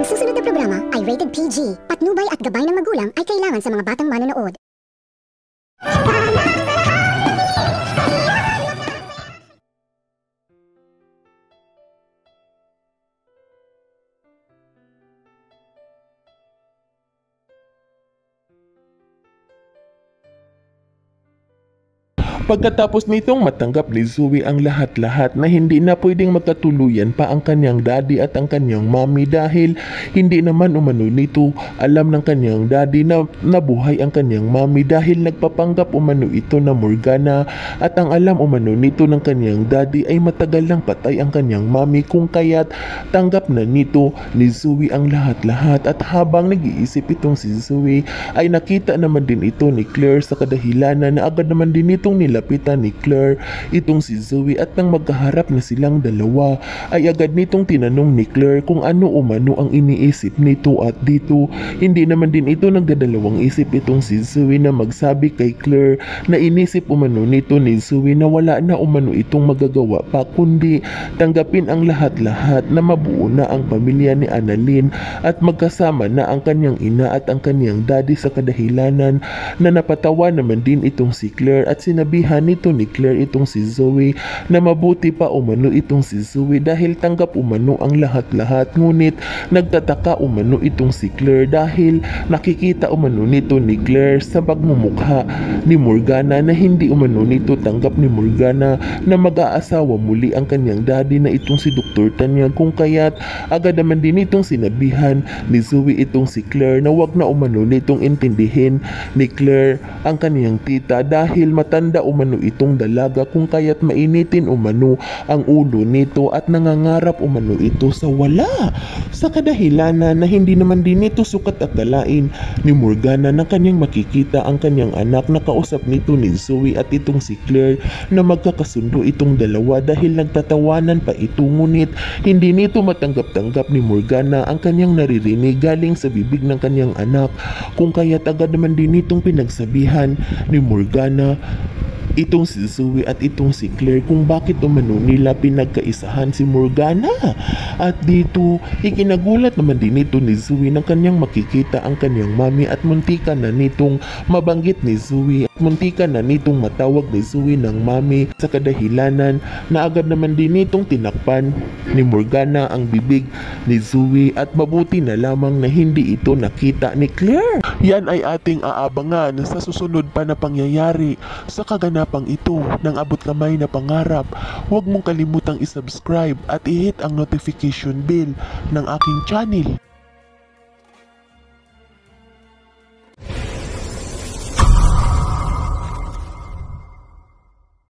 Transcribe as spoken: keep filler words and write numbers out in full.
susunod na programa ay rated P G. Patnubay at gabay ng magulang ay kailangan sa mga batang manonood. Pagkatapos nitong matanggap ni Zoe ang lahat-lahat na hindi na pwedeng magkatuluyan pa ang kanyang daddy at ang kanyang mommy dahil hindi naman umano nito alam ng kanyang daddy na nabuhay ang kanyang mommy dahil nagpapanggap umano ito na Morgana at ang alam umano nito ng kanyang daddy ay matagal lang patay ang kanyang mommy kung kaya't tanggap na nito ni Zoe ang lahat-lahat at habang nag-iisip itong si Zoe ay nakita naman din ito ni Claire sa kadahilanan na agad naman din itong nila lapitan ni Claire itong si Zoe at nang magkaharap na silang dalawa ay agad nitong tinanong ni Claire kung ano umano ang iniisip nito at dito hindi naman din ito nagdadalawang isip itong si Zoe na magsabi kay Claire na inisip umano nito ni Zoe na wala na umano itong magagawa pa kundi tanggapin ang lahat-lahat na mabuo na ang pamilya ni Annalyn at magkasama na ang kanyang ina at ang kanyang daddy sa kadahilanan na napatawa naman din itong si Claire at sinabi nito ni Claire itong si Zoe na mabuti pa umano itong si Zoe dahil tanggap umano ang lahat-lahat ngunit nagtataka umano itong si Claire dahil nakikita umano nito ni Claire sa pagmumukha ni Morgana na hindi umano nito tanggap ni Morgana na mag-aasawa muli ang kanyang daddy na itong si Doktor Tanyag kung kaya't agad naman din itong sinabihan ni Zoe itong si Claire na wag na umano nitong intindihin ni Claire ang kanyang tita dahil matanda umano itong dalaga kung kaya't mainitin umano ang ulo nito at nangangarap umano ito sa wala sa kadahilanan na hindi naman din ito sukat akalain ni Morgana na kanyang makikita ang kanyang anak na kausap nito ni Zoe at itong si Claire na magkakasundo itong dalawa dahil nagtatawanan pa ito ngunit hindi nito matanggap-tanggap ni Morgana ang kanyang naririnig galing sa bibig ng kanyang anak kung kaya't agad naman din itong pinagsabihan ni Morgana itong si Zoe at itong si Claire kung bakit umano nila pinagkaisahan si Morgana. At dito, ikinagulat naman din ito ni Zoe nang kanyang makikita ang kanyang mami at muntikan na nitong mabanggit ni Zoe at muntikan na nitong matawag ni Zoe ng mami sa kadahilanan na agad naman din nitong tinakpan ni Morgana ang bibig ni Zoe at mabuti na lamang na hindi ito nakita ni Claire. Yan ay ating aabangan sa susunod pa na pangyayari sa kaganapang ito ng abot kamay na pangarap. Huwag mong kalimutang isubscribe at i-hit ang notification bell ng aking channel.